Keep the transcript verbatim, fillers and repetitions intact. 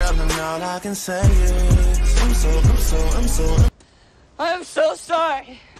girl, and all I can say is I'm so, I'm so, I'm so. I'm so sorry.